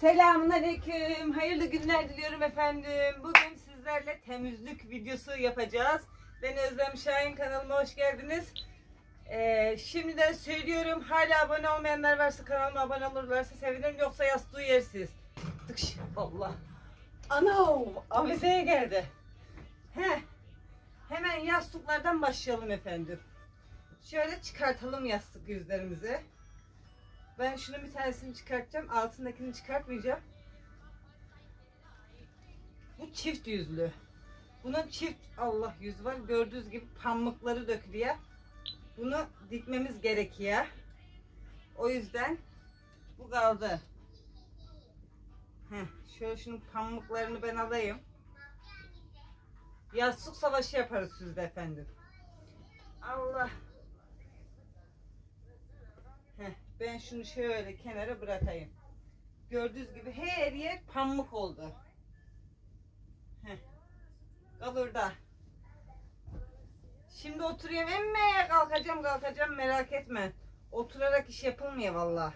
Selamünaleyküm. Hayırlı günler diliyorum efendim. Bugün sizlerle temizlik videosu yapacağız. Ben Özlem Şahin, kanalıma hoş geldiniz. Şimdiden söylüyorum, hala abone olmayanlar varsa kanalıma abone olurlarsa sevinirim, yoksa yastığı yersiz. Tıkş, Allah. Ana, avizeye geldi. Hemen yastıklardan başlayalım efendim. Şöyle çıkartalım yastık yüzlerimizi. Ben şunun bir tanesini çıkartacağım. Altındakini çıkartmayacağım. Bu çift yüzlü. Bunun çift Allah yüzü var. Gördüğünüz gibi pamukları dökülüyor. Bunu dikmemiz gerekiyor. O yüzden bu kaldı. Şöyle şunun pamuklarını ben alayım. Yastık savaşı yaparız sizde efendim. Allah. Ben şunu şöyle kenara bırakayım. Gördüğünüz gibi her yer pamuk oldu. Kalır da. Şimdi oturuyorum, emme kalkacağım merak etme. Oturarak iş yapılmıyor vallahi.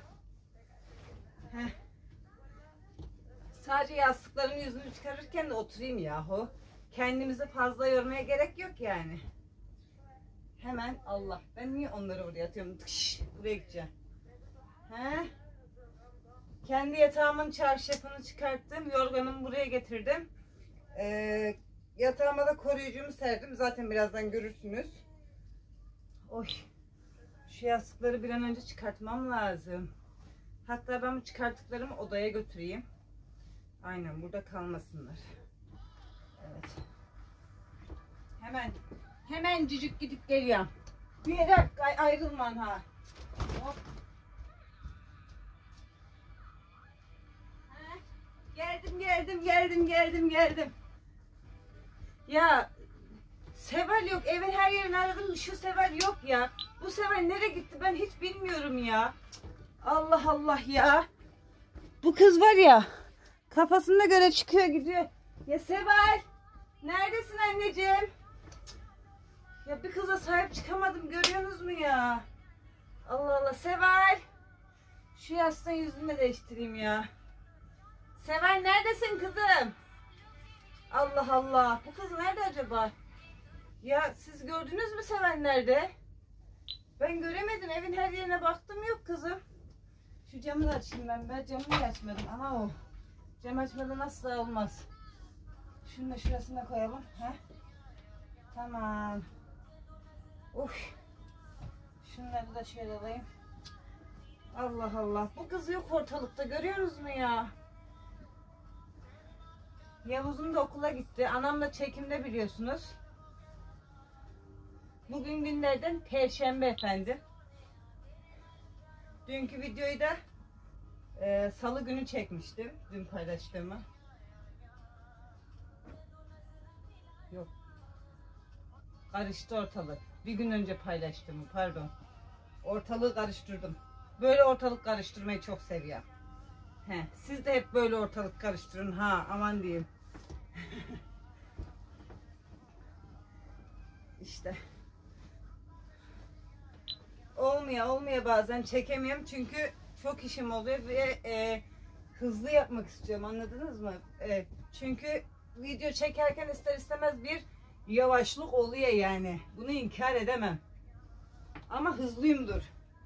Sadece yastıkların yüzünü çıkarırken de oturayım yahu. Kendimizi fazla yormaya gerek yok yani. Hemen Allah. Ben niye onları oraya atıyorum? Tıkş, buraya gideceğim. Kendi yatağımın çarşafını çıkarttım. Yorganımı buraya getirdim. Yatağıma da koruyucumu serdim. Zaten birazdan görürsünüz. Oy. Şu yastıkları bir an önce çıkartmam lazım. Hatta ben bu çıkarttıklarımı odaya götüreyim. Aynen, burada kalmasınlar. Evet. Hemen cicik gidip geliyorum. Bir yere ayrılman ha. Hop. Geldim. Ya Seval yok. Evin her yerini aradım. Şu Seval yok ya. Bu Seval nereye gitti ben hiç bilmiyorum ya. Allah Allah ya. Bu kız var ya. Kafasına göre çıkıyor gidiyor. Ya Seval. Neredesin anneciğim? Ya bir kıza sahip çıkamadım, görüyorsunuz mu ya? Allah Allah. Seval. Şu yastığın yüzünü de değiştireyim ya. Seval neredesin kızım? Allah Allah. Bu kız nerede acaba? Ya siz gördünüz mü Seval nerede? Ben göremedim. Evin her yerine baktım, yok kızım. Şu camı da açayım ben. Ben camı niye açmadım? Ana o. Cam açmadan asla olmaz. Şunu da şurasına koyalım. Tamam. Şunları da şöyle alayım. Allah Allah. Bu kız yok ortalıkta. Görüyorsunuz mu ya? Yavuz'un da okula gitti. Anam da çekimde biliyorsunuz. Bugün günlerden Perşembe efendim. Dünkü videoyu da Salı günü çekmiştim. Dün paylaştığımı. Yok. Karıştı ortalık. Bir gün önce paylaştığımı, pardon. Ortalığı karıştırdım. Böyle ortalık karıştırmayı çok seviyorum. Siz de hep böyle ortalık karıştırın ha, aman diyeyim. İşte. Olmuyor bazen çekemiyorum çünkü çok işim oluyor ve hızlı yapmak istiyorum, anladınız mı? Çünkü video çekerken ister istemez bir yavaşlık oluyor yani. Bunu inkar edemem. Ama hızlıyımdır.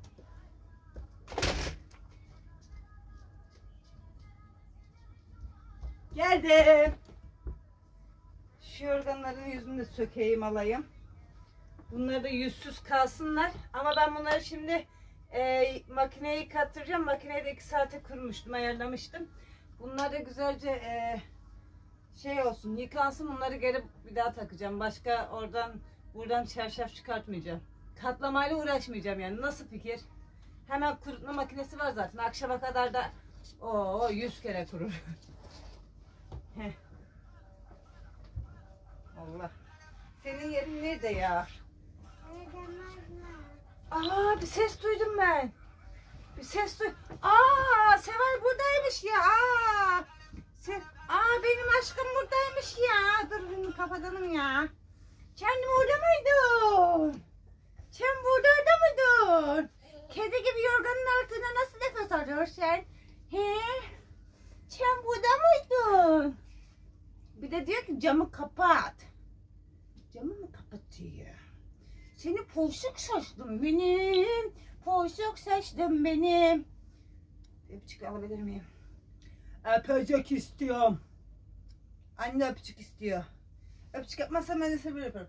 Geldim. Şu yorganların yüzünü de sökeyim, alayım. Bunlar da yüzsüz kalsınlar. Ama ben bunları şimdi makineye yıkattıracağım. Makineyi de 2 saate kurmuştum, ayarlamıştım. Bunlar da güzelce şey olsun, yıkansın. Bunları geri bir daha takacağım. Başka buradan çarşaf çıkartmayacağım. Katlamayla uğraşmayacağım yani. Nasıl fikir? Hemen kurutma makinesi var zaten. Akşama kadar da 100 kere kurur. Allah. Senin yerin nerede ya? Bir ses duydum ben. Seval buradaymış ya. Benim aşkım buradaymış ya. Dur kapatalım ya. Sen burada mıydın? Sen burada mıydın? Kedi gibi yorganın altına nasıl nefes alıyorsun sen? Aman. Bir de diyor ki camı kapat. Camı mı kapatıyor? Seni poşuk saçlım benim. Poşuk saçlım benim. Öpücük alabilir miyim? Öpücük istiyorum. Anne öpücük istiyor. Öpücük yapmazsam ben de seviyorum yaparım.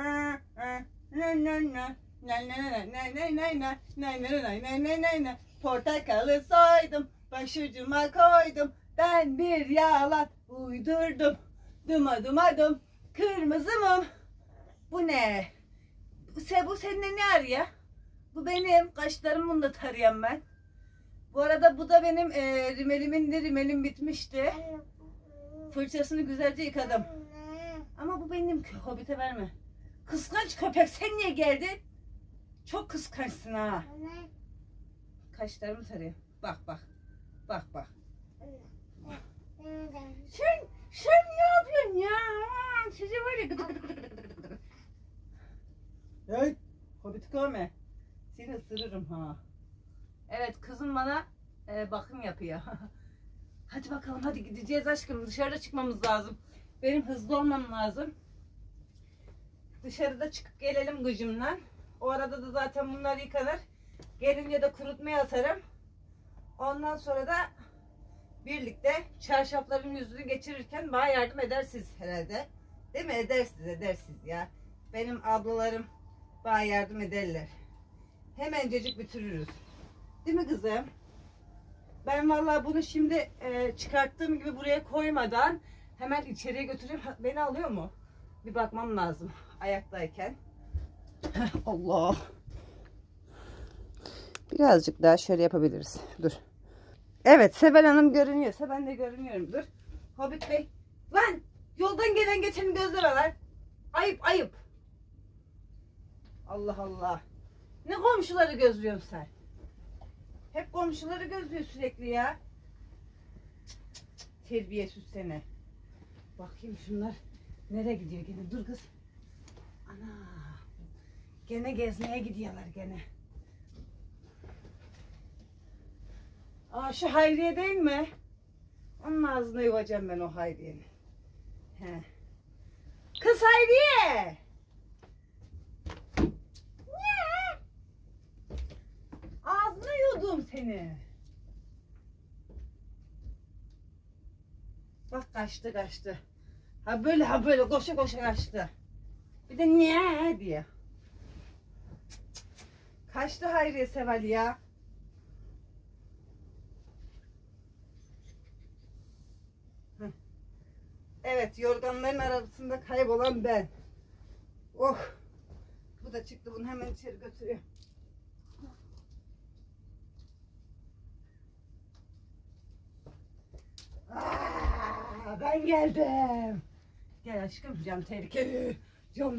Portakalı soydum, başucuma koydum. Ben bir yalan uydurdum. Duma duma dum, kırmızı mum. Bu ne? Bu seninle ne arıyor? Bu benim, kaşlarımı bunu da tarıyorum ben. Bu arada bu da benim rimelim bitmişti. Fırçasını güzelce yıkadım. Ama bu benim, Hobbit'e verme. Kıskanç köpek, sen niye geldin? Çok kıskançsın ha. Kaşlarımı tarıyor. Bak bak. Bak bak. Sen ne yapıyorsun ya? Sizi var ya gıdık gıdık gıdık gıdık gıdık. Hey, Hobbit'i görme. Seni ısırırım ha. Evet, kızım bana bakım yapıyor. Hadi bakalım, hadi gideceğiz aşkım. Dışarıda çıkmamız lazım. Benim hızlı olmam lazım. Dışarıda çıkıp gelelim gıcımla. O arada da zaten bunlar yıkanır. Gelince de kurutmaya atarım. Ondan sonra da birlikte çarşafların yüzünü geçirirken bana yardım edersiniz herhalde. Değil mi? Edersiniz ya. Benim ablalarım bana yardım ederler. Hemencecik bitiririz. Değil mi kızım? Ben vallahi bunu şimdi çıkarttığım gibi buraya koymadan hemen içeriye götüreyim. Beni alıyor mu? Bir bakmam lazım ayaktayken. Allah. Birazcık daha şöyle yapabiliriz. Dur. Evet, Seval Hanım görünüyorsa ben de görünüyorum. Dur. Hobbit Bey. Lan! Yoldan gelen geçeni gözleme lan. Ayıp ayıp. Allah Allah. Ne komşuları gözlüyorsun sen? Hep komşuları gözlüyor sürekli ya. Terbiyesiz seni. Bakayım şunlar nereye gidiyor gene? Dur kız. Ana. Gene gezmeye gidiyorlar gene. Aa, şu Hayriye değil mi? Onun ağzına yuvacağım ben o Hayriye'nin. He. Kız Hayriye! Ne? Ağzına yudum seni. Bak kaçtı. Ha böyle koşa kaçtı. Bir de niye diye. Kaçtı Hayriye Seval ya. Evet, yorganların arasında kaybolan ben. Oh. Bu da çıktı, bunu hemen içeri götürüyor. Ben geldim. Gel aşkım, cam tehlikeli. Cam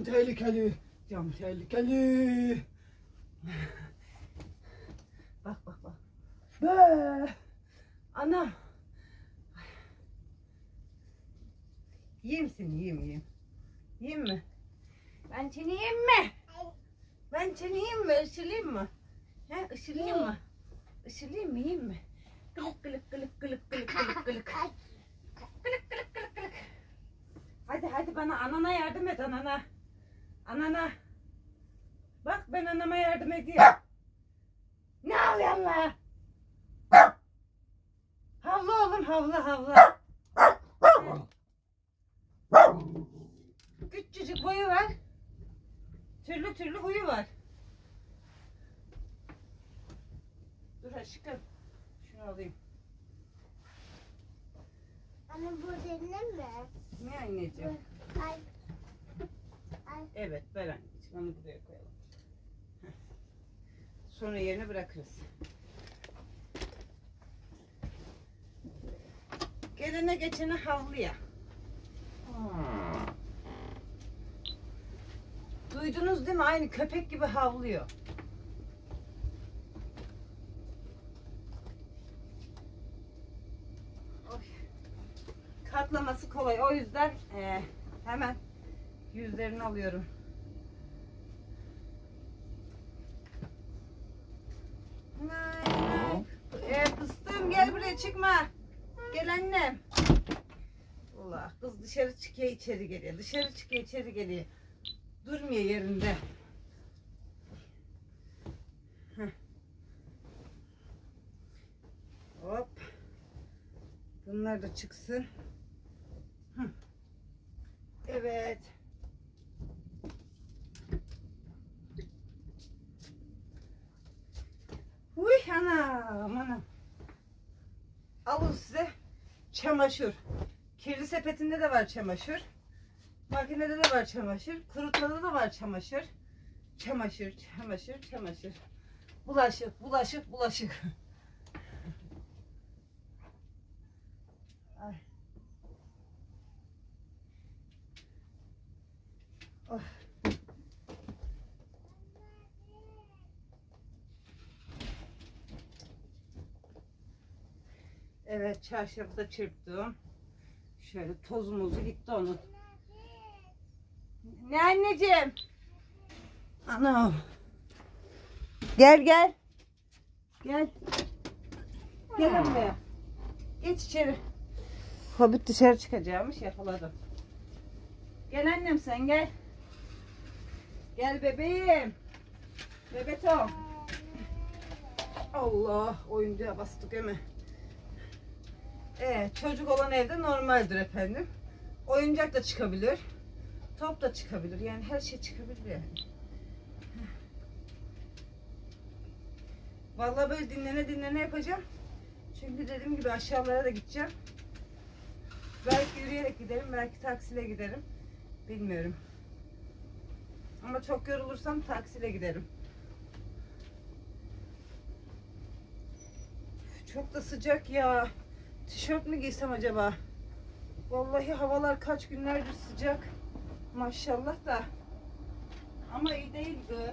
tehlikeli. Bak. Be. Anam. Yiyeyim seni, yiyeyim. Yiyeyim mi? Ben seni yiyeyim mi? Ben seni yiyeyim mi? Işırlayayım mı? He, ışırlayayım mı? Işırlayayım mı, yiyeyim mi? Gılık. Hadi bana, anana yardım et, anana. Bak, ben anama yardım edeyim. Ne ağlıyorsun la? Havla oğlum, havla. Küçücük boyu var. Türlü huyu var. Dur aşkım. Şunu alayım. Ama bu senin mi? Ne anneciğim? Ay. Evet, ver anneciğim. Onu buraya koyalım. Sonra yerine bırakırız. Gelene geçene havlıyor. Duydunuz değil mi? Aynı köpek gibi havlıyor. Oy. Katlaması kolay. O yüzden hemen yüzlerini alıyorum. Fıstığım gel buraya, çıkma. Gel annem. Allah. Kız dışarı çıkıyor içeri geliyor. Dışarı çıkıyor içeri geliyor. Durmuyor yerinde. Heh. Hop. Bunlar da çıksın. Hı. Evet. Uy anam anam. Alın size çamaşır. Kirli sepetinde de var çamaşır. Makinede de var çamaşır. Kurutmada da var çamaşır. Çamaşır, çamaşır, çamaşır. Bulaşık, bulaşık, bulaşık. Ay. Oh. Evet, çarşafı da çırptım. Şöyle toz mozu gitti onun. Ne anneciğim? Anam. Gel gel. Gel. Gel buraya. Geç içeri. Hobbit dışarı çıkacakmış, yakaladım. Gel annem sen gel. Gel bebeğim. Bebetom. Allah, oyuncağa bastık hemen. Çocuk olan evde normaldir efendim. Oyuncak da çıkabilir. Top da çıkabilir. Yani her şey çıkabilir yani. Vallahi böyle dinlene dinlene yapacağım. Çünkü dediğim gibi aşağılara da gideceğim. Belki yürüyerek giderim, belki taksiyle giderim. Bilmiyorum. Ama çok yorulursam taksiyle giderim. Çok da sıcak ya. Tişört mü giysem acaba? Vallahi havalar kaç günlerdir sıcak. Maşallah da. Ama iyi değil bu.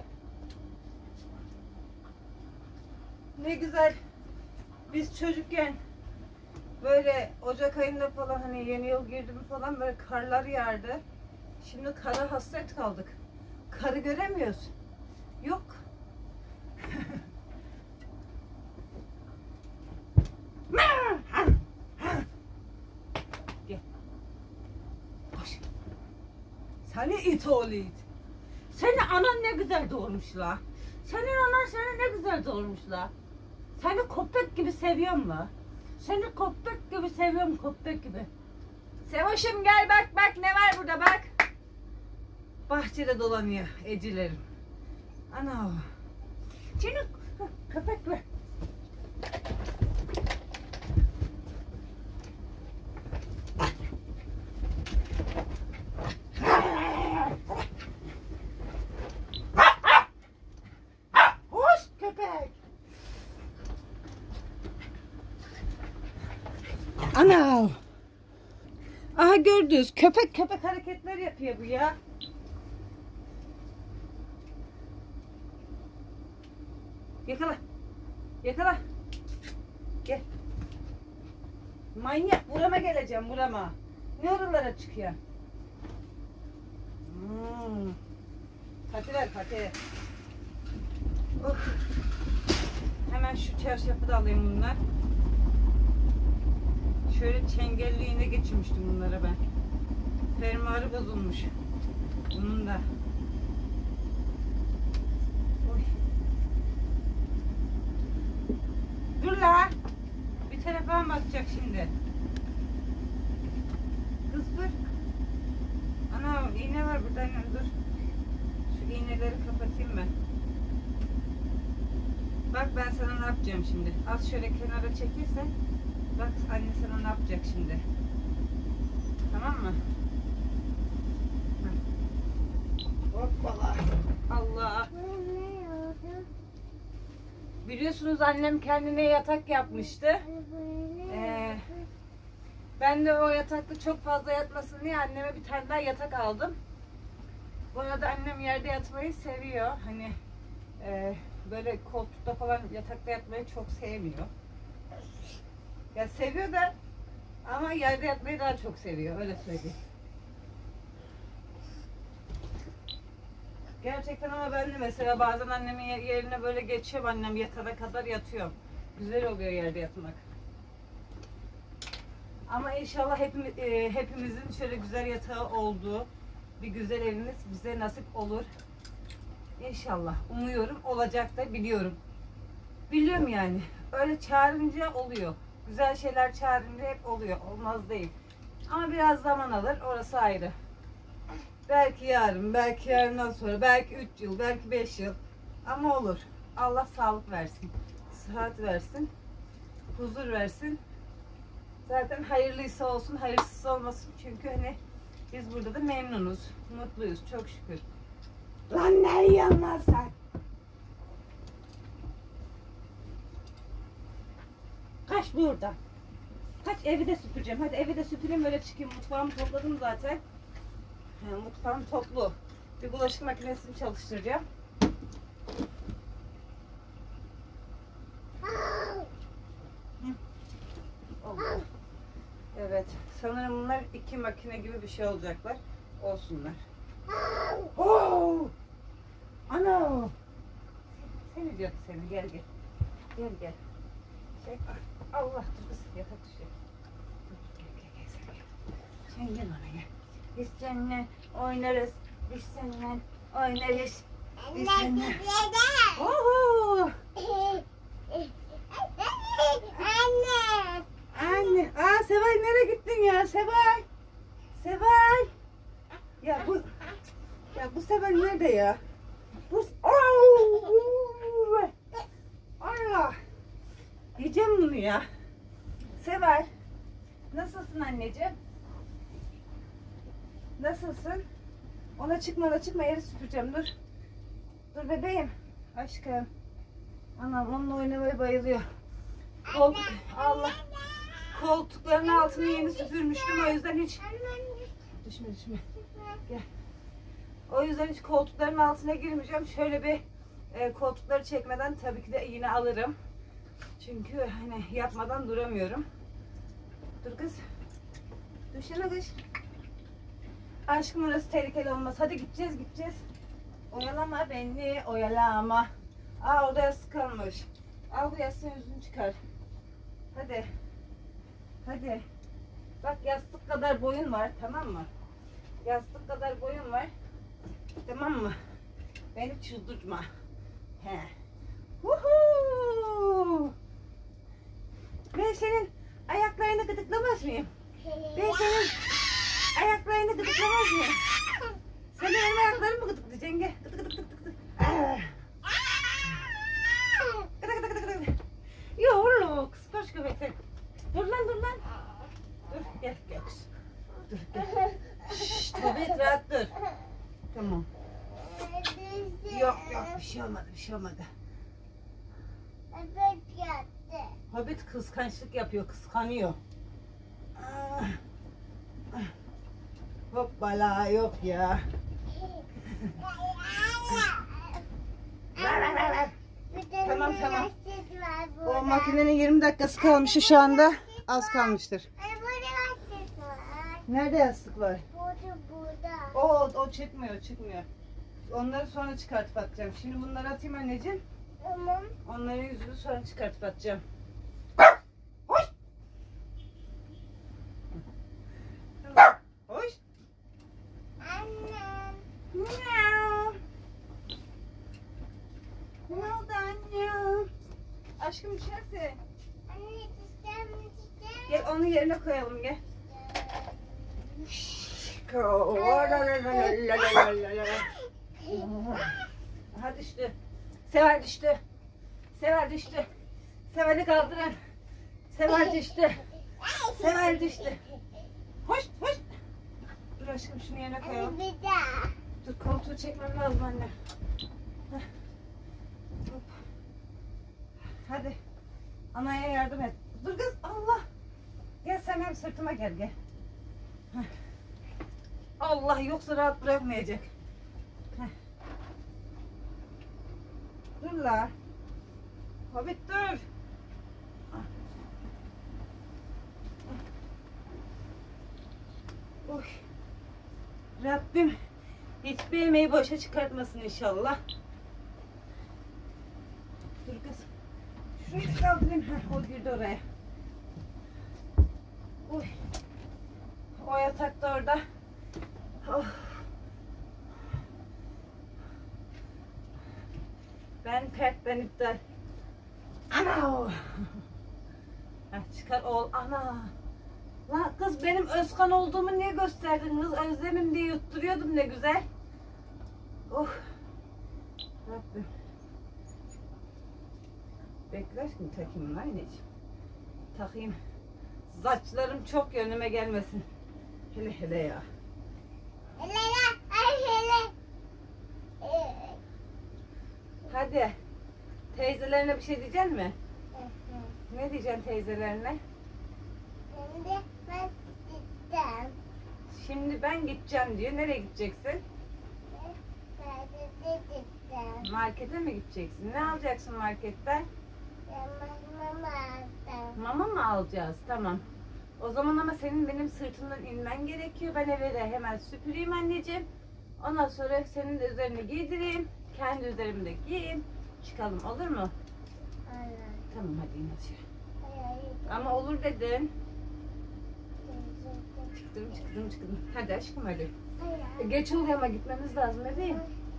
Ne güzel. Biz çocukken böyle Ocak ayında falan hani yeni yıl girdi mi falan böyle karlar yağardı. Şimdi kara hasret kaldık. Karı göremiyoruz. Yok. Gel. Koş. Seni it oğlu it. Seni anan ne güzel doğurmuş la. Senin anan seni ne güzel doğurmuş la. Seni köpek gibi seviyorum la. Seni köpek gibi seviyorum, köpek gibi. Sevoş'um gel bak bak ne var burada bak. Bahçede dolanıyor ecilerim. Ana. Seni köpek mi? Hoş köpek. Ana. Aha gördünüz köpek köpek hareketler yapıyor bu ya. Yakala. Yakala. Gel. Manyak burama geleceğim burama. Ne oralara çıkıyor? Pati ver pati. Oh. Hemen şu çarşafı da alayım bunlar. Şöyle çengelliğine geçirmiştim bunlara ben. Fermuarı bozulmuş. Bunun da. Oy. Dur la. Bir tarafa bakacak şimdi. Kız dur. Ana iğne var burada annem dur. Şu iğneleri kapatayım ben. Bak ben sana ne yapacağım şimdi. Az şöyle kenara çekirsen. Bak anne sana ne yapacak şimdi. Tamam mı? Hoppala. Allah. Biliyorsunuz annem kendine yatak yapmıştı. Ben de o yatakta çok fazla yatmasın diye anneme bir tane daha yatak aldım. Bu arada annem yerde yatmayı seviyor. Hani böyle koltukta falan yatakta yatmayı çok sevmiyor. Ya seviyor da ama yerde yatmayı daha çok seviyor. Öyle söyleyeyim. Gerçekten ama ben de mesela bazen annemin yerine böyle geçiyorum. Annem yatana kadar yatıyorum. Güzel oluyor yerde yatmak. Ama inşallah hepimizin şöyle güzel yatağı olduğu bir güzel evimiz bize nasip olur. İnşallah. Umuyorum. Olacak da biliyorum. Biliyorum yani. Öyle çağırınca oluyor. Güzel şeyler çağırınca hep oluyor. Olmaz değil. Ama biraz zaman alır. Orası ayrı. Belki yarın, belki yarından sonra, belki 3 yıl, belki 5 yıl. Ama olur. Allah sağlık versin. Sıhhat versin. Huzur versin. Zaten hayırlıysa olsun, hayırsız olmasın. Çünkü hani biz burada da memnunuz. Mutluyuz. Çok şükür. Lan ne yiyorsun lan sen? Kaç buradan. Kaç, evi de süpüreceğim. Hadi evi de süpüreyim, öyle çıkayım. Mutfağımı topladım zaten. Mutfağım toplu. Bir bulaşık makinesini çalıştıracağım. Oldu. Evet. Sanırım bunlar 2 makine gibi bir şey olacaklar. Olsunlar. Oh! Ana! Seni diyor, seni. Gel gel. Gel gel. Şey, Allah dur kız, yatak düşüyor. Dur, gel sen gel. Sen gel ona gel. Biz seninle oynarız. Biz seninle oynarız. Biz seninle. Oho! Anne. Anne. Aa, Seval nereye gittin ya? Seval. Seval. Ya bu Seval nerede ya? Bu Allah. Yiyeceğim bunu ya. Seval. Nasılsın anneciğim? Nasılsın? Ona çıkma yeri süpüreceğim, dur. Dur bebeğim. Aşkım. Anam onunla oynamaya bayılıyor. Allah. Koltukların altını yeni süpürmüştüm, o yüzden hiç düşme. Gel. O yüzden hiç koltukların altına girmeyeceğim. Şöyle bir koltukları çekmeden tabii ki de yine alırım. Çünkü hani yapmadan duramıyorum. Dur kız. Düşene kız. Aşkım, orası tehlikeli olmaz. Hadi gideceğiz. Oyalama beni, oyalama. Aa, orada yastık kalmış. Al bu yastığın yüzünü çıkar. Hadi. Bak, yastık kadar boyun var, tamam mı? Yastık kadar boyun var. Tamam mı? Beni çıldırtma. He. Huhu! Ben senin ayaklarını gıdıklamaz mıyım? Ben senin ayaklarını gıdıklamaz mıyım? Sen de benim ayaklarımı mı gıdıklayacaksın? Gel. Gıdık. Gıdık. Yok, kıskaç köpek sen. Dur lan. Dur, gel kız. Dur, gel. Şşt, Hobbit, rahat dur. Tamam. Yok, bir şey olmadı. Evet yattı. Hobbit kıskançlık yapıyor, kıskanıyor. Hoppala, yok ya. Tamam. O makinenin 20 dakikası kalmış şu anda. Az kalmıştır. Nerede yastık var? Burada. O çıkmıyor. Onları sonra çıkartıp atacağım. Şimdi bunları atayım anneciğim. Tamam. Onların yüzünü sonra çıkartıp atacağım. Hoş. Annem. Miau. Ne oldu anne? Aşkım, içerse. Anne çiçeğim. Gel onu yerine koyalım, gel. Aha, düştü. Seval düştü. Seval'i kaldırın. Seval düştü. Hoş. Dur aşkım, şunu yerine koyalım. Bir daha. Dur, koltuğu çekmem lazım anne. Hop. Hadi. Anaya yardım et. Dur kız, Allah. Gel sen hem sırtıma gel. Heh. Allah, yoksa rahat bırakmayacak. Heh. Dur la. Hobbit dur. Oy. Rabbim hiçbir emeği boşa çıkartmasın inşallah. Dur kız. Şurayı da kaldırayım. O girdi oraya. Oy. yatak da orada. Oh. Ben pert, ben iptal. Ana! Çıkar oğul, ana! La kız, benim Özkan olduğumu niye gösterdin kız? Özlemim diye yutturuyordum ne güzel. Oh! Rabbim. Bekler şimdi takayım anneciğim. Takayım. Saçlarım çok yönüme gelmesin. Hele hele ya. Hadi. Teyzelerine bir şey diyecek mi? Ne diyeceksin teyzelerine? Şimdi ben gideceğim diyor. Nereye gideceksin? Markete mi gideceksin? Ne alacaksın marketten? Mama mı alacağız? Tamam. O zaman ama senin benim sırtımdan inmen gerekiyor. Ben eve de hemen süpüreyim anneciğim. Ondan sonra senin de üzerini giydireyim. Kendi üzerimi de giyeyim. Çıkalım, olur mu? Tamam, hadi in aşağı. Ama olur dedin. Çıktım. Hadi aşkım, hadi. Geç oluyor ama gitmemiz lazım bebeğim.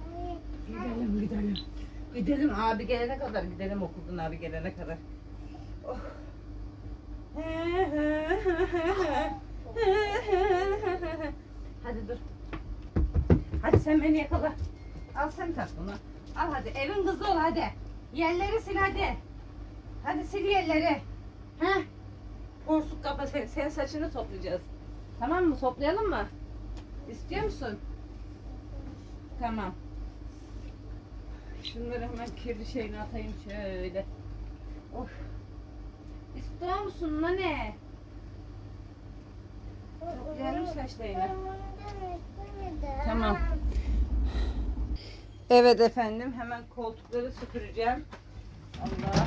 Gidelim abi gelene kadar. Gidelim okuldan abi gelene kadar. Oh. Hadi dur. Hadi sen beni yakala. Al sen tak bunu. Al hadi, evin kızı ol hadi. Yerleri sil hadi. Hadi sil yerleri. Heh. Borsuk kafa, senin saçını toplayacağız. Tamam mı? Toplayalım mı? İstiyor musun? Tamam. Şunları hemen kirli şeyini atayım şöyle. Of. İstiyor musun ne? Toplayalım saçlarını. Tamam. Evet efendim, hemen koltukları süpüreceğim. Allah.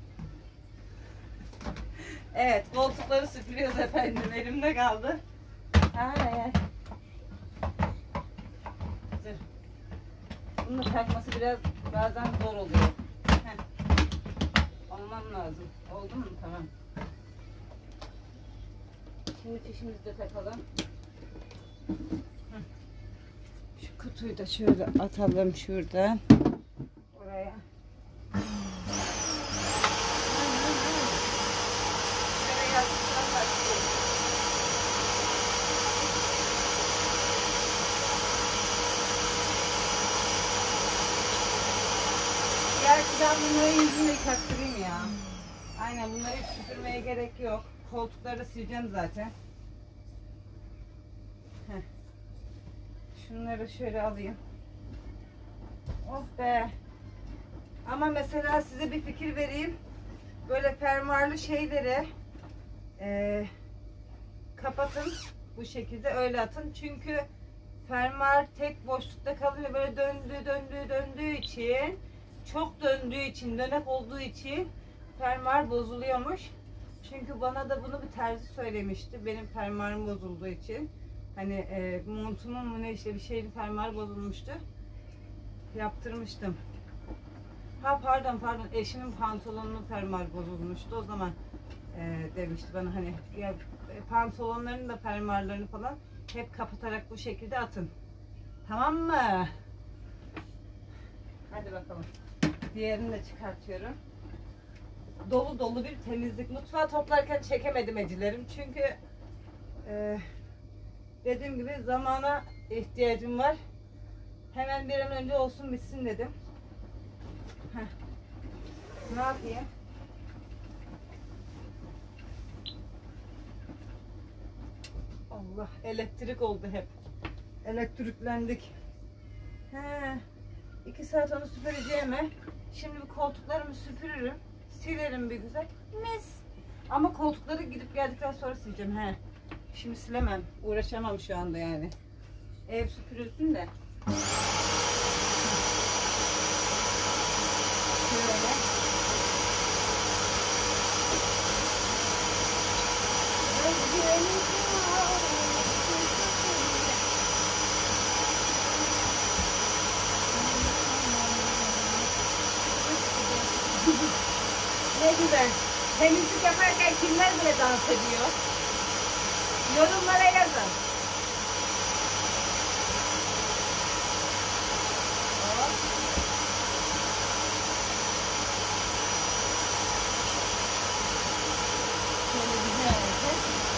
Evet, koltukları süpürüyoruz efendim. Elimde kaldı. Ay. Dur. Bunun takması biraz bazen zor oluyor. Heh. Almam lazım. Oldu mu? Tamam. Şimdi fişimizi de takalım. Şu kutuyu da şöyle atalım şuradan. Oraya. Gerçi ben bunları yüzümle yıkattırayım ya. Aynen, bunları hiç süpürmeye gerek yok. Koltukları da sileceğim zaten. Heh. Şunları şöyle alayım. Oh be. Ama mesela size bir fikir vereyim. Böyle fermuarlı şeyleri kapatın. Bu şekilde öyle atın. Çünkü fermuar tek boşlukta kalıyor. Böyle döndüğü için, çok döndüğü için, dönek olduğu için fermuar bozuluyormuş. Çünkü bana da bunu bir terzi söylemişti. Benim fermuarım bozulduğu için. Hani montumun mu ne işte bir şeyin fermuarı bozulmuştu. Yaptırmıştım. Ha pardon eşimin pantolonunun fermuarı bozulmuştu. O zaman demişti bana hani ya, pantolonların da fermuarlarını falan hep kapatarak bu şekilde atın. Tamam mı? Hadi bakalım. Diğerini de çıkartıyorum. Dolu dolu bir temizlik. Mutfağı toplarken çekemedim ecilerim. Çünkü dediğim gibi zamana ihtiyacım var. Hemen bir an önce olsun bitsin dedim. Heh. Ne yapayım? Allah, elektrik oldu hep. Elektriklendik. He. 2 saat onu süpüreceğime şimdi bir koltuklarımı süpürürüm. Silerim bir güzel. Mis. Ama koltukları gidip geldikten sonra sileceğim. He. Şimdi silemem. Uğraşamam şu anda yani. Ev süpürülsün de. Şöyle. Ne güzel. Temizlik yaparken kimler bile dans ediyor. Yorumlara yazın. Şöyle güzelce.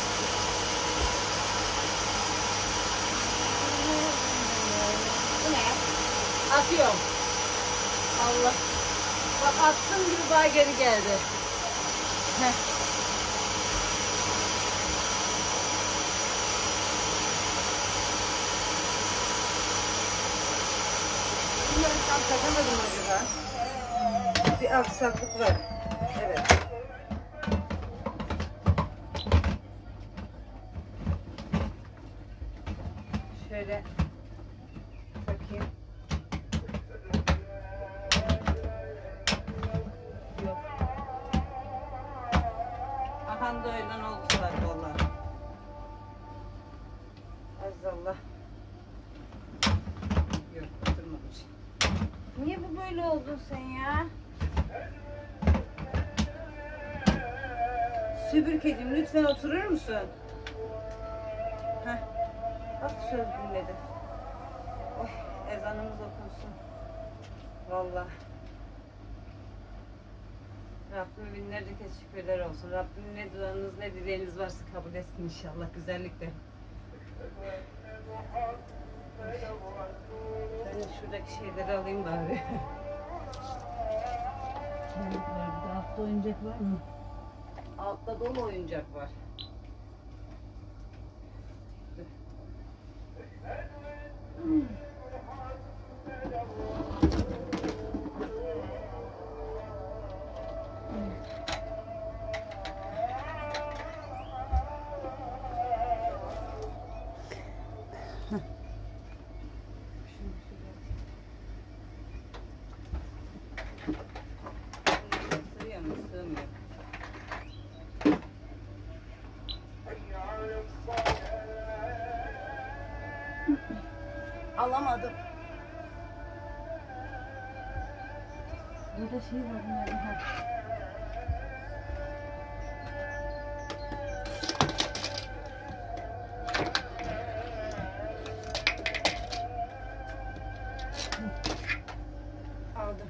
Bu ne? Atıyorum. Allah. Bak attığım gibi daha geri geldi. Heh. Bunları tam takamadım acaba. Bir aksaklık var. Evet. Şöyle takayım. Yok. Aha da öyle oldu zaten valla. Azallah. Yok, oturmamış. Niye bu böyle oldun sen ya? Süpürgecim lütfen oturur musun? Heh. Bak söz dinledi. Oh, ezanımız okunsun. Vallahi. Rabbime binlerce kez şükürler olsun. Rabbim ne duanız ne dileğiniz varsa kabul etsin inşallah güzellikle. Ben de şuradaki şeyleri alayım bari. Bir de altta oyuncak var mı? Altta dolu oyuncak var. Sığıyor mu? Sığmıyor. Alamadım. Burada şey var. Nerede? Aldım.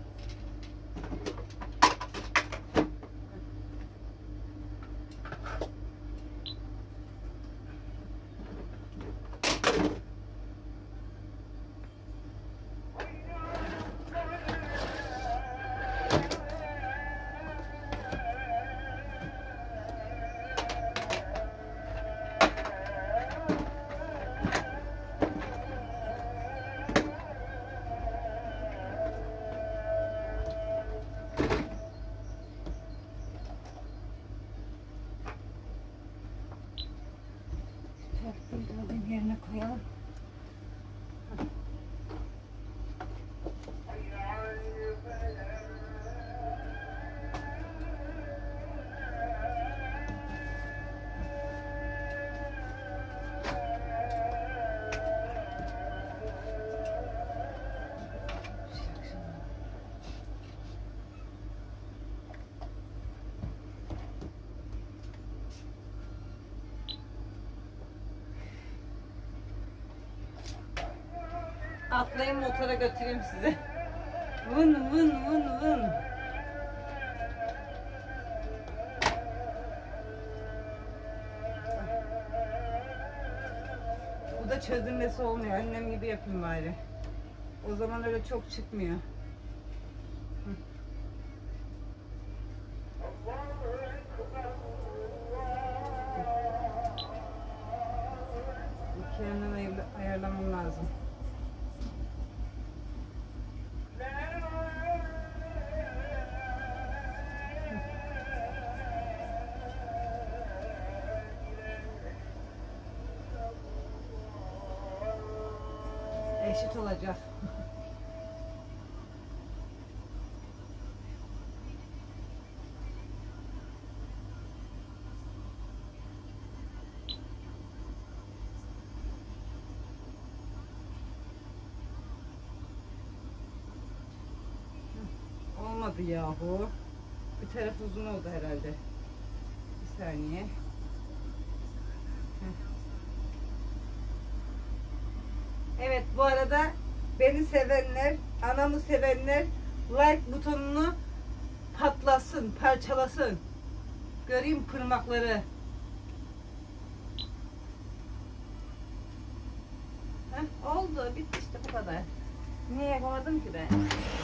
Bunu yerine koyalım. Atlayın motora götüreyim sizi. Vın vın vın vın. Bu da çözülmesi olmuyor. Annem gibi yapayım bari. O zaman öyle çok çıkmıyor. İki yandan ayarlamam lazım. Eşit olacak. Olmadı yahu. Bir taraf uzun oldu herhalde. Bir saniye. Evet, bu arada beni sevenler, anamı sevenler like butonunu patlasın, parçalasın. Göreyim pırmakları. Heh, oldu, bitti işte bu kadar. Niye yapamadım ki ben?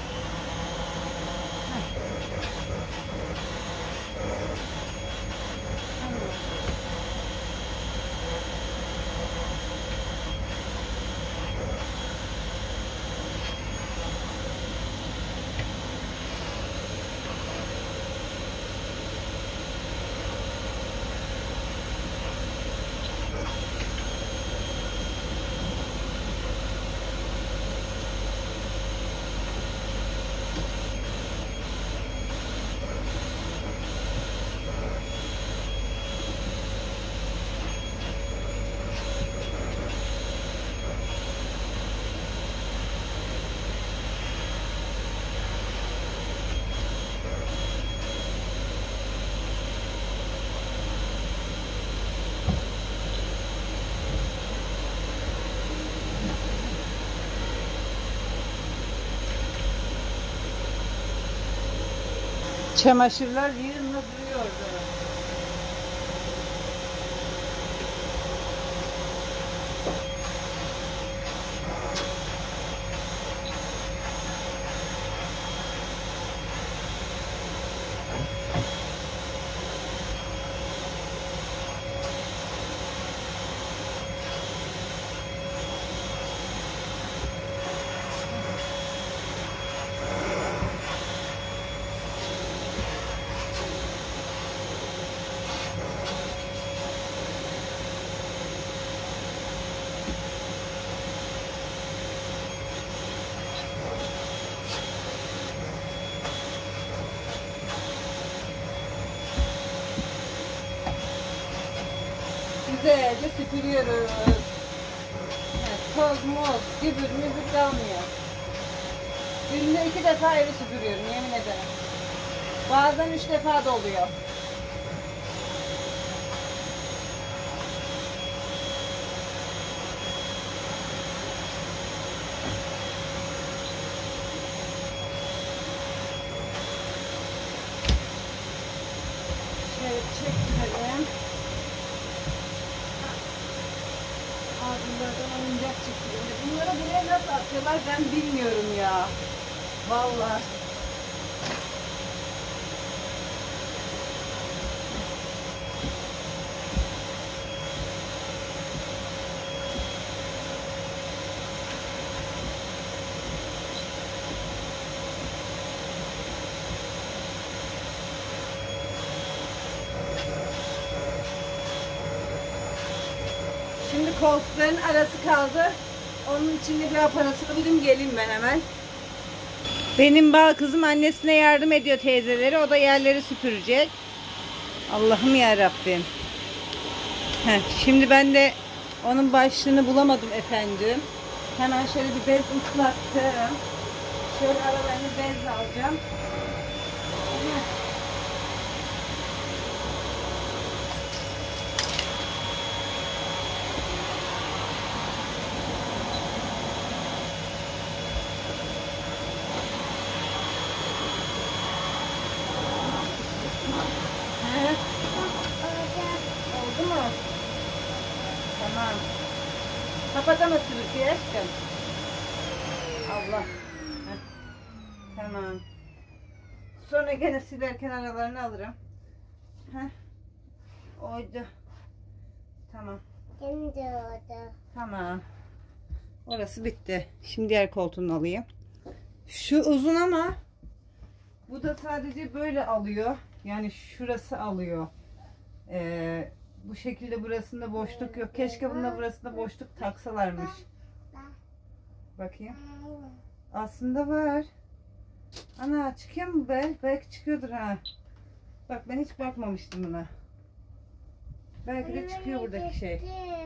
Çamaşırlar yerine duruyordu. Güzelce süpürüyoruz. Toz, moz, gübür, mübür kalmıyor. Günde 2 defa evi süpürüyorum, yemin ederim. Bazen 3 defa da oluyor. Şöyle çekelim. Ağzımlardan oyuncak çıkıyor. Bunları buraya nasıl atıyorlar ben bilmiyorum ya. Vallahi. Şimdi koltukların arası kaldı. Onun için de bir aparatını bulayım geleyim ben hemen. Benim bal kızım annesine yardım ediyor teyzeleri. O da yerleri süpürecek. Allah'ım ya Rabbim. Şimdi ben de onun başlığını bulamadım efendim. Hemen şöyle bir bez ıslattım. Şöyle aralarını bezle alacağım. Oldu mu? Tamam. Kapatama sürüsü aşkım. Allah. Heh. Tamam. Sonra gene silerken aralarını alırım. Heh. Oydu. Tamam. Şimdi oldu. Tamam. Orası bitti. Şimdi diğer koltuğunu alayım. Şu uzun ama bu da sadece böyle alıyor. Yani şurası alıyor. Bu şekilde burasında boşluk yok. Keşke bunda burasında boşluk taksalarmış. Bakayım. Aslında var. Ana çıkıyor mu be? Belki çıkıyordur ha. Bak ben hiç bakmamıştım buna. Belki de çıkıyor buradaki şey.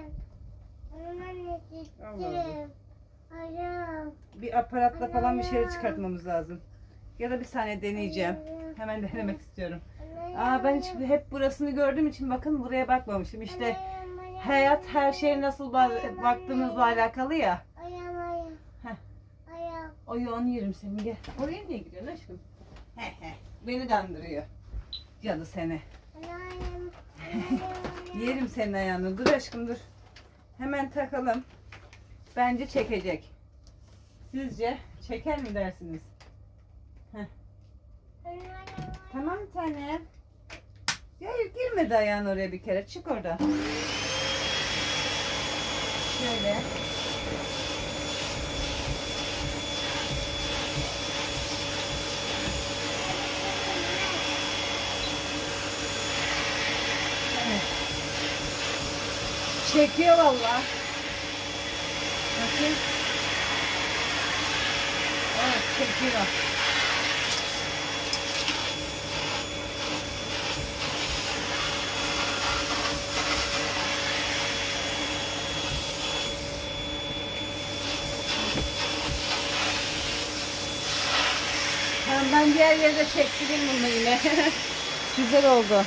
Allah Allah. Bir aparatla falan bir şey çıkartmamız lazım. Ya da bir saniye deneyeceğim. Hemen denemek istiyorum. Ben hep burasını gördüğüm için bakın buraya bakmamışım. İşte hayat her şeye nasıl baktığımızla alakalı ya. Ayağını yerim senin, gel. Oraya niye gidiyorsun aşkım? Beni dandırıyor. Cadı seni. Yerim senin ayağını. Dur aşkım dur. Hemen takalım. Bence çekecek. Sizce çeker mi dersiniz? Tamam bir tane. Hayır, girmedi ayağın oraya bir kere. Çık oradan. Şöyle. Evet. Çekiyor valla. Bakın. Evet, çekiyor. Tamam, ben diğer yerde çektireyim bunu yine. Güzel oldu.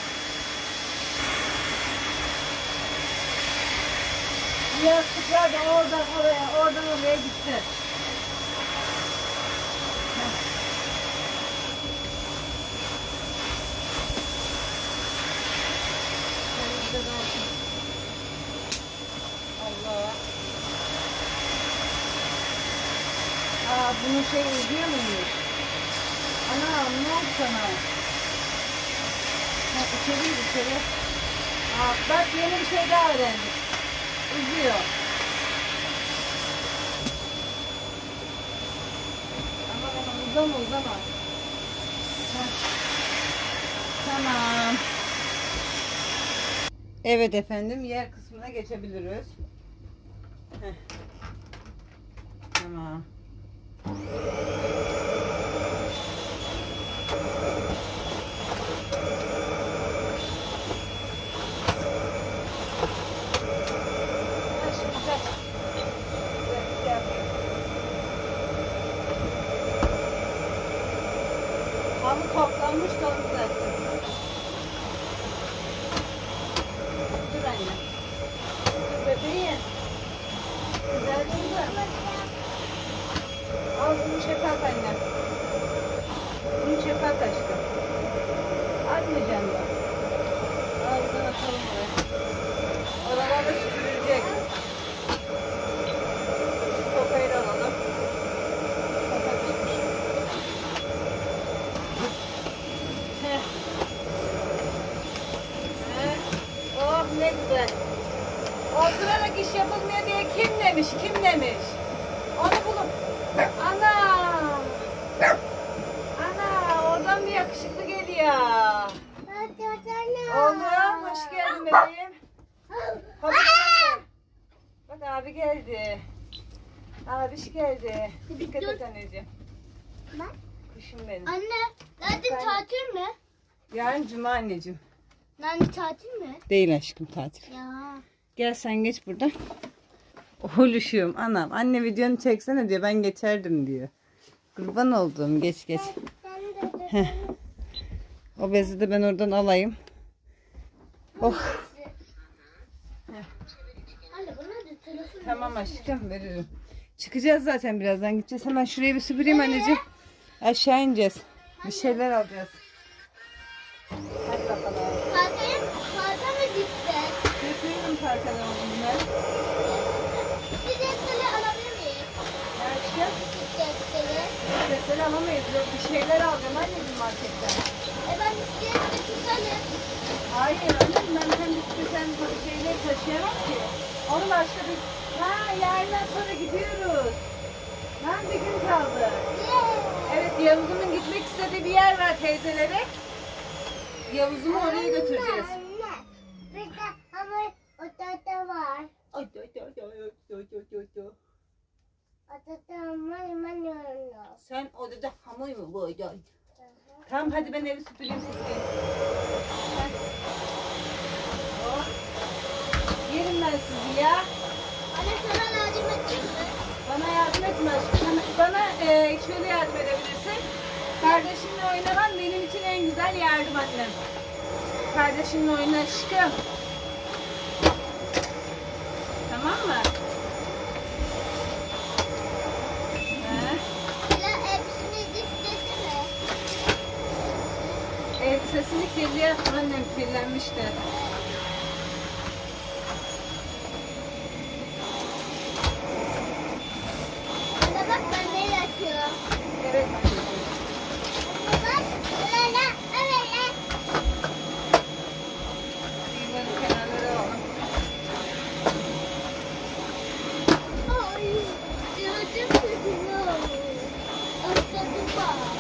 Yastıklar da oradan oraya, oradan oraya gitti. Allah. Bunun şey uzuyor muymuş? Ana, ne oldu sana? İçeri. Bak, yeni bir şey daha öğrendik. Uzuyor. Ama uzama. Tamam. Evet efendim, yer kısmına geçebiliriz. Tamam. Hamur toplanmış da onu zaten. Dur anne. Dur bebeğim. Güzel değil mi? Al bunu çepat annem. Bunu çepat aşkım. Atmayacağım da. Al bunu atalım oraya. Oralarda süpürülecek. Şu topayı da alalım. Oh ne güzel. Oturarak iş yapılmıyor diye kim demiş? Onu bulun. Ana, oradan bir yakışıklı geliyor. Oğlum, hoş geldin bebeğim. Hoş geldin. Bak abi geldi. Abiş geldi. Dikkat et anneciğim. Kuşum benim. Anne, nerede tatil mi? Yarın cuma anneciğim. Nerede tatil mi? Değil aşkım, tatil. Ya. Gel sen geç buradan. Oğluşum, anam. Anne videonu çeksene diyor. Ben geçerdim diyor. Kurban olduğum, geç. Heh. O bezi de ben oradan alayım. Oh. Anne, bana da telefon. Tamam aşkım, veririm. Çıkacağız zaten, birazdan gideceğiz. Hemen şurayı bir süpüreyim anneciğim. Aşağı ineceğiz. Bir şeyler alacağız. Hadi bakalım. Parka mı gitti? Götürüyorum parkadan bunları. Bisikletleri alabilir miyim? Ne aşkım? Bisikletleri. Bisikletleri alamayız. Yok, bir şeyler alacağım anneciğim marketten. Ben bisikletle tutalım. Hayır anneciğim, ben hem bisikletten şeyleri taşıyamam ki. Onu başka bir... yarından sonra gidiyoruz. Lan bir gün kaldı. Evet, Yavuz'umun gitmek istediği bir yer var teyzelere. Yavuz'umu oraya götüreceğiz. Bir de ama odada var. Odada hamur. Sen odada hamur mu koydun? Tamam, hadi ben evi süpüreyim. Oh. Yerim ben sizi ya. Anne, sana yardım edecek mi? Bana yardım etme aşkım. Bana şöyle yardım edebilirsin. Kardeşimle oynaman benim için en güzel yardım annem. Kardeşimle oyna aşkım. Tamam mı? suya attım annem, kirlenmişti. Anne bak ben neyle açıyorum. Evet. Bak öyle öyle. Bunların kenarları var. Ay gördüm kızını. Atladım bak.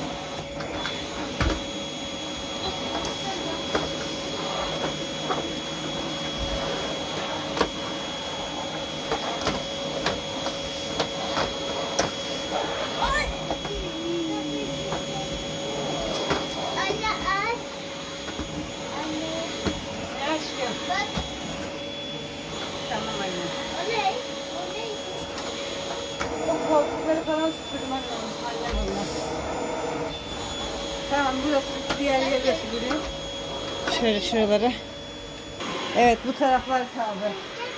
Ay. Anne aç. Anne Ne aşkım? bak. Tamam anne. O ne? O ne? O koltukları falan süpürdüm annem onlar. Tamam, burası diğer yerle süpüreyim. Şöyle şuraları. Evet, bu taraflar kaldı.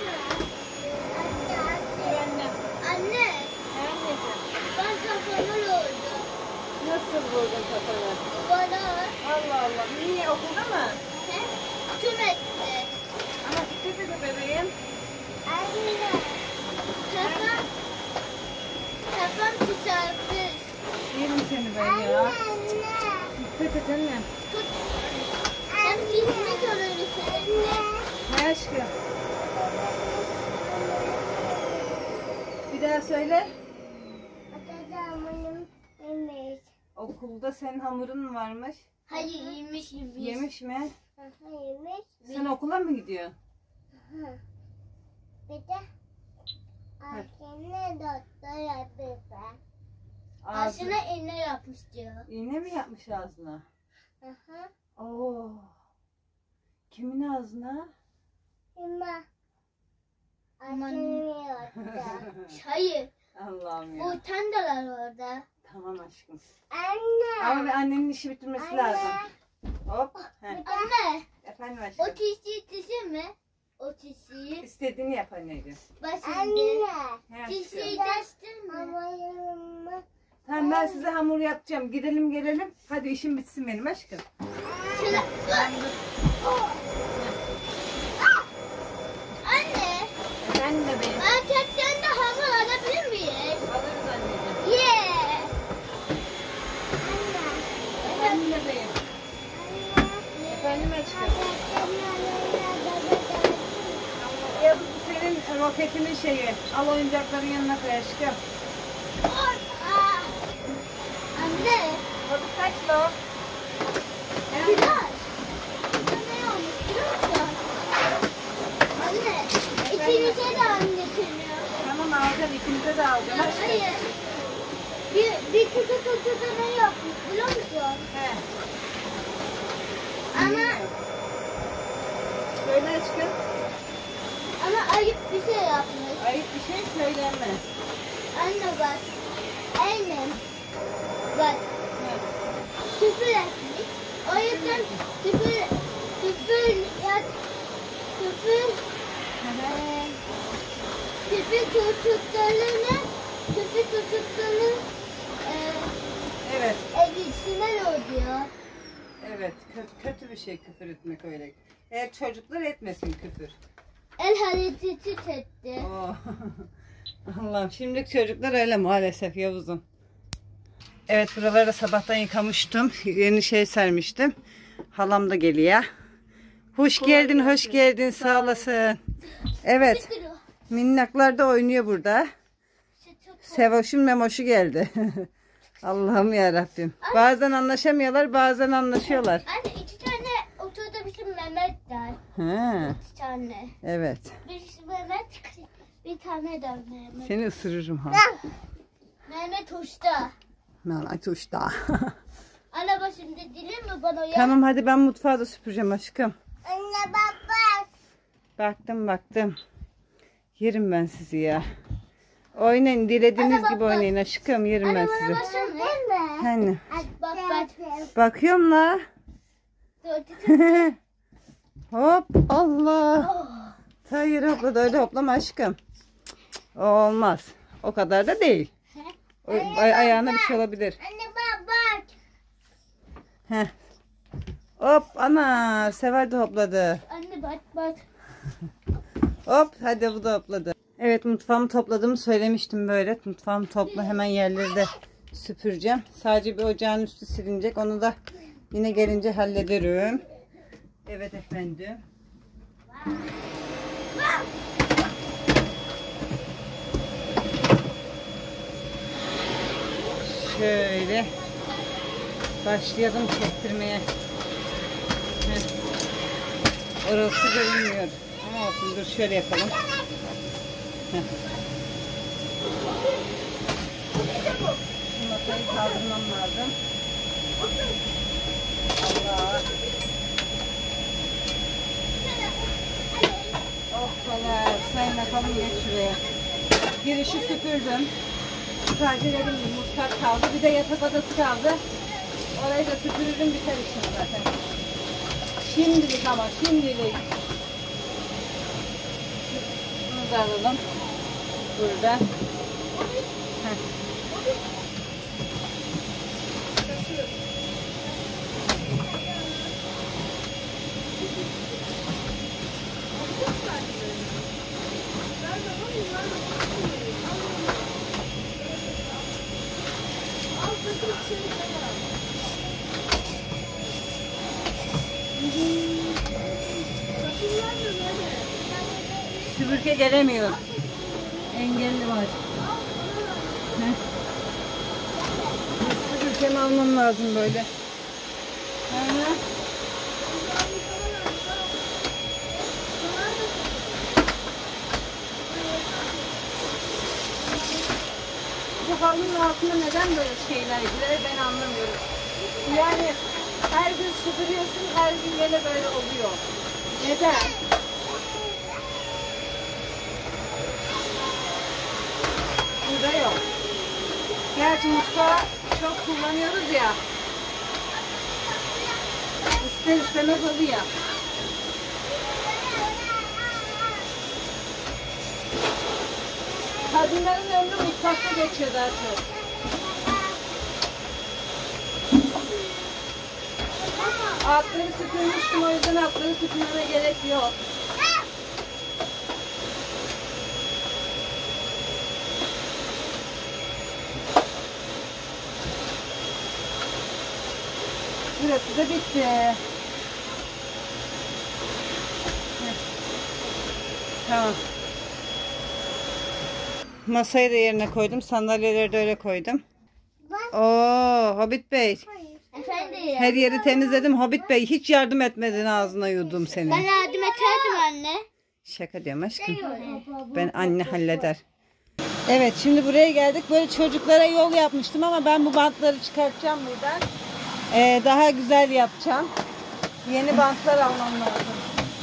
Anne. Anne, ben kafamı oldu. Nasıl vurdun kafanı? Bana Allah Allah. Niye, okulda mı? tüm etti. Ama dikkat edin bebeğim. Anne. Kafam çarptı. Yerim seni ben ya. Dikkat et anne. Tut. Hem çizmek olur seninle. Ne aşkım? Bir daha söyle. Okulda senin hamurun mu varmış? Hayır, yemiş. Yemiş mi? Yemiş. Sen okula mı gidiyorsun? Bir de Ayşe'ne doktor yapıyorsa. Ağzına Aslında iğne yapmış diyor. iğne mi yapmış ağzına? Oo. Kimin ağzına? Ama Ayşe'nin yoktu. Hayır. Allah'ım ya. Utandılar orada. Tamam aşkım. Anne. Ama annenin işi bitirmesi lazım. Hop. Heh. Anne. Efendim O aşkım. tişi tişi mi? O tişiyi. İstediğini yap anneciğim. Başında. He Tişiyi aşkım. taştın mı? Tamam, ben size hamur yapacağım. Gidelim gelelim. Hadi işim bitsin benim aşkım. Şöyle. Anne. Efendim bebeğim. Marketten de hamur alabilir miyiz? Alırız anneciğim. Yeah. Efendim bebeğim. Efendim aşkım. Ya bu senin roketinin şeyi. Al oyuncakların yanına koy aşkım. Anne. Hadi kaç lo? Biraz. Ne olmuş biliyor musun? Anne. İkinize de anlatıyor. Tamam, alacağım. İkinize de alacağım aşkım. Hayır. Bir kutuda ne yapmış biliyor musun? He. Ama Söyle aşkım. ayıp bir şey yapmış. Ayıp bir şey söyleme. Anne bak. Annem. Bak. Küfür etmiş. O yüzden küfür tuttuklarını Evet. evisinden oluyor. Evet. Kötü bir şey küfür etmek öyle. Eğer çocuklar etmesin küfür. El hareketi etti. Oo. Allah'ım, şimdiki çocuklar öyle maalesef Yavuz'um. Evet, buraları da sabahtan yıkamıştım. Yeni şey sermiştim. Halam da geliyor. Hoş geldin, hoş geldin. Sağ olasın. Evet, minnaklar da oynuyor burada. Sevoş'un Memoş'u geldi. Allah'ım yarabbim. Bazen anlaşamıyorlar, bazen anlaşıyorlar. Anne 2 tane oturda bizim Mehmet der. Ha, 2 tane. evet. Bir Mehmet, bir tane de Mehmet. Seni ısırırım ha. Mehmet uçta. Mehmet uçta. Anne bak şimdi dilim mi bana ya? Tamam, hadi ben mutfağı da süpüreceğim aşkım. Anne bak. Baktım. Yerim ben sizi ya. Oynayın, dilediğiniz Anne, gibi bak. oynayın aşkım. Yerim ben Anne sizi. bana baksana. Değil mi? Hani. Bak. Bakıyorum la. Hop, Allah. Hayır, hopladı, öyle hoplama aşkım. O olmaz. O kadar da değil. Ayağına bir şey olabilir. Anne bak. Heh. Hop ana Seval de hopladı. Anne bak. Hop hadi bu da hopladı. Evet mutfağımı topladığımı söylemiştim böyle. Mutfağımı topla hemen yerleri de süpüreceğim. Sadece bir ocağın üstü silinecek. Onu da yine gelince hallederim. Evet efendim. Şöyle başlayalım çektirmeye. Orası görünmüyor. Ama olsun dur şöyle yapalım. Şu masayı kaldırmam lazım. Allah. Oh kadar. Sayın bakalım geç şuraya. Girişi süpürdüm. Sadece dedim mutfak kaldı. Bir de yatak odası kaldı. Orayı da süpürürüm biter işim zaten. Şimdilik ama şimdilik. Bunu da alalım. Burada. Süpürge gelemiyor. Engelli var. Süpürgemi almam lazım böyle. Bu halının altında neden böyle şeyler girer ben anlamıyorum. Yani her gün süpürüyorsun, her gün gene böyle oluyor. Neden? Burada yok. Gerçi mutfağı çok kullanıyoruz ya. İster istemez oluyor. Kadınların ömrü mutfakta geçiyor daha çok. Altları süpürmüştüm, o yüzden altları süpürmeme gerek yok. Burası da bitti. Tamam. Masayı da yerine koydum. Sandalyeleri de öyle koydum. Oo, Hobbit Bey. Efendim. Her yeri temizledim. Hobbit Bey hiç yardım etmedin, ağzına yudum seni. Ben yardım ederdim anne. Şaka diyorum aşkım. Ben anne halleder. Evet şimdi buraya geldik. Böyle çocuklara yol yapmıştım ama ben bu bantları çıkartacağım buradan. Daha güzel yapacağım. Yeni bantlar almam lazım.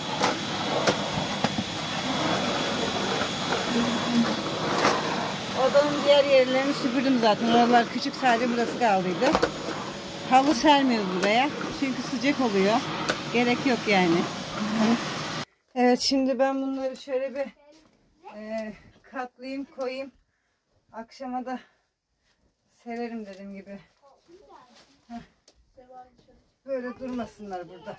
Odanın diğer yerlerini süpürdüm zaten. Oralar küçük, sadece burası kaldıydı. Halı sermiyoruz buraya. Çünkü sıcak oluyor. Gerek yok yani. Evet şimdi ben bunları şöyle bir katlayayım, koyayım. Akşama da sererim dediğim gibi. Böyle durmasınlar burada.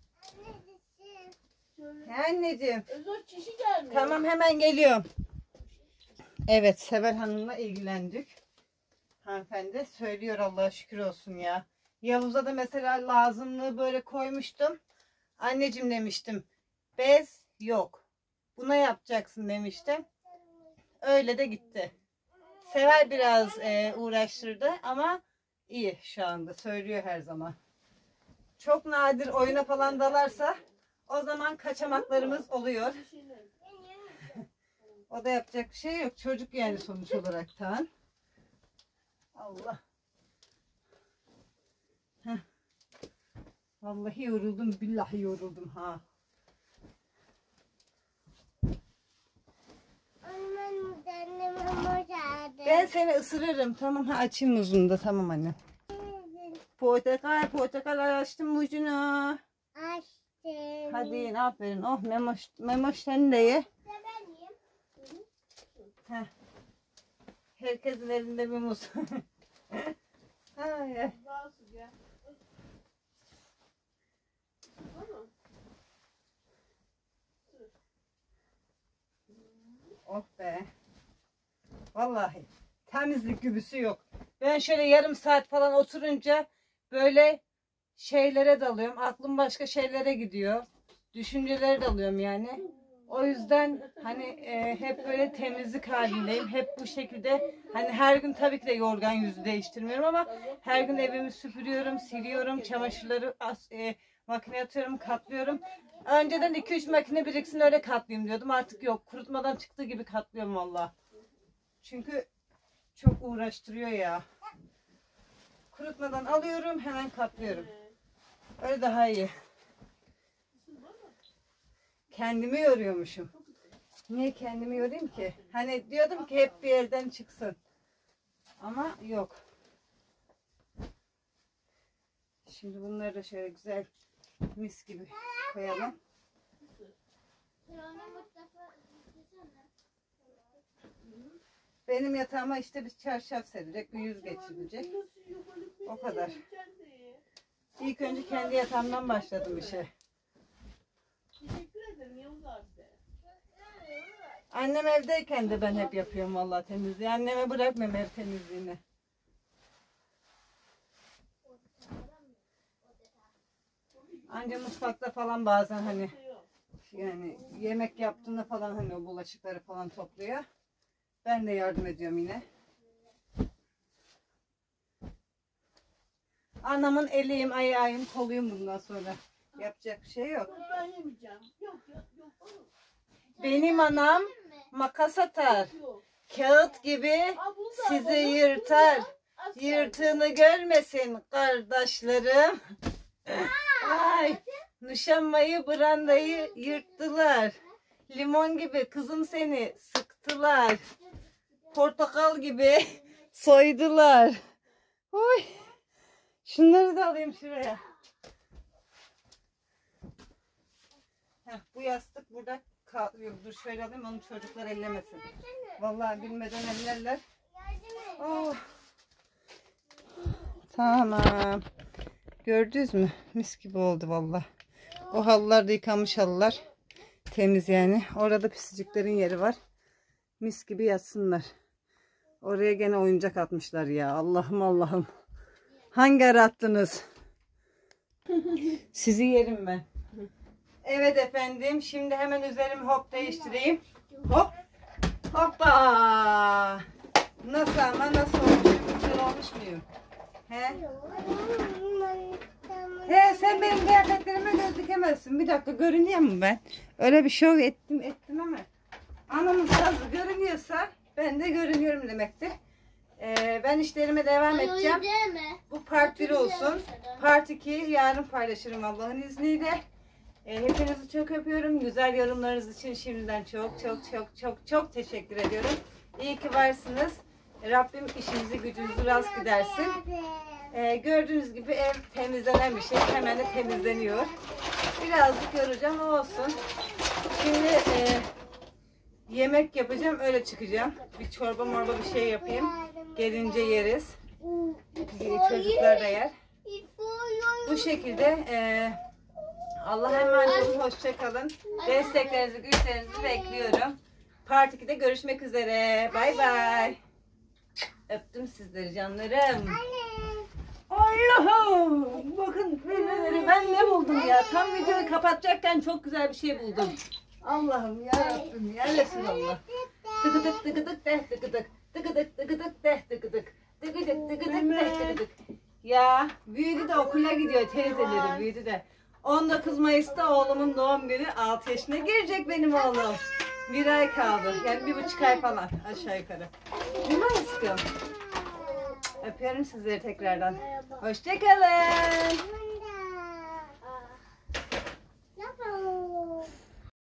Anneciğim. Tamam hemen geliyorum. Evet Seval Hanım'la ilgilendik. Hanımefendi söylüyor, Allah'a şükür olsun ya. Yavuz'a da mesela lazımlığı böyle koymuştum. Anneciğim demiştim. Bez yok. Buna yapacaksın demiştim. Öyle de gitti. Seval biraz uğraştırdı ama iyi şu anda. Söylüyor her zaman. Çok nadir oyuna falan dalarsa o zaman kaçamaklarımız oluyor. O da yapacak bir şey yok. Çocuk yani sonuç olaraktan. Allah. Heh. Vallahi yoruldum. Billahi yoruldum ha. Ben seni ısırırım. Tamam ha, açayım muzunu da. Tamam anne. Portakal açtım muzunu. Açtım. Hadi aferin. Oh Memoş sen de ye. Heh. Herkesin elinde bir muz. Ay, ay. Oh be. Vallahi temizlik gübüsü yok. Ben şöyle yarım saat falan oturunca böyle şeylere dalıyorum. Aklım başka şeylere gidiyor. Düşüncelere dalıyorum yani. O yüzden hani hep böyle temizlik halindeyim. Hep bu şekilde hani her gün tabii ki de yorgan yüzü değiştirmiyorum ama her gün evimi süpürüyorum, siliyorum, çamaşırları makineye atıyorum, katlıyorum. Önceden 2-3 makine biriksin öyle katlayayım diyordum. Artık yok. Kurutmadan çıktığı gibi katlıyorum valla. Çünkü çok uğraştırıyor ya. Kurutmadan alıyorum, hemen katlıyorum. Öyle daha iyi. Kendimi yoruyormuşum. Niye kendimi yorayım ki? Hani diyordum ki hep bir yerden çıksın. Ama yok. Şimdi bunları da şöyle güzel mis gibi koyalım. Benim yatağıma işte bir çarşaf serilecek, bir yüz geçirilecek. O kadar. İlk önce kendi yatağımdan başladım işe. Annem evdeyken de ben hep yapıyorum vallahi temizliği. Anneme bırakmıyorum ev temizliğini. Anca mutfakta falan bazen hani yani yemek yaptığında falan hani o bulaşıkları falan topluyor. Ben de yardım ediyorum yine. Anamın eliyim, ayağıyım, koluyum bundan sonra. Yapacak bir şey yok. Ben yemeyeceğim. Yok. Benim anam makas atar. Kağıt gibi sizi yırtar. Yırtığını görmesin kardeşlerim. Ay, nuşanmayı, brandayı yırttılar. Limon gibi kızım seni sıktılar. Portakal gibi soydular. Oy. Şunları da alayım şuraya. Heh, bu yastık burada kalıyor. Dur şöyle alayım, onu çocuklar ellemesin. Vallahi bilmeden ellerler. Oh. Tamam. Gördünüz mü? Mis gibi oldu vallahi. O halılar da yıkanmış halılar. Temiz yani. Orada pisiciklerin yeri var. Mis gibi yatsınlar. Oraya gene oyuncak atmışlar ya. Allah'ım Allah'ım. Hangi ara attınız? Sizi yerim ben. Evet efendim. Şimdi hemen üzerimi hop değiştireyim. Hop. Hoppa. Nasıl ama nasıl olmuş? Güzel olmuş muyum? He? He, sen benim kıyafetlerime göz dikemezsin. Bir dakika, görünüyor mu ben? Öyle bir şov ettim ama anamın sazı görünüyorsa ben de görünüyorum demektir. Ben işlerime devam edeceğim. Bu part 1 olsun. Part 2'yi yarın paylaşırım Allah'ın izniyle. Hepinizi çok öpüyorum. Güzel yorumlarınız için şimdiden çok teşekkür ediyorum. İyi ki varsınız. Rabbim işinizi gücünüzü rast gidersin. Gördüğünüz gibi ev temizlenen bir şey. Hemen de temizleniyor. Birazcık yoracağım, olsun. Şimdi yemek yapacağım, öyle çıkacağım. Bir çorba morba bir şey yapayım. Gelince yeriz. Çocuklar da yer. Bu şekilde Allah'a emanet olun. Hoşça kalın. Desteklerinizi, güçlerinizi bekliyorum. Part 2'de görüşmek üzere. Bay bay. Öptüm sizleri canlarım. Allah'ım. Bakın ben ne buldum ya. Tam videoyu kapatacakken çok güzel bir şey buldum. Allah'ım ya Rabbim ya Resulallah. Tıkıdık tıkıdık deh tıkıdık. Tıkıdık tıkıdık deh tıkıdık. Tıkıdık tıkıdık deh tıkıdık. Ya büyüdü de okula gidiyor, teyzeleri büyüdü de. 19 Mayıs'ta oğlumun doğum günü, 6 yaşına girecek benim oğlum. Bir ay kaldı. Yani 1,5 ay falan aşağı yukarı. Değil mi aşkım? Öpüyorum sizleri tekrardan. Hoşça kalın.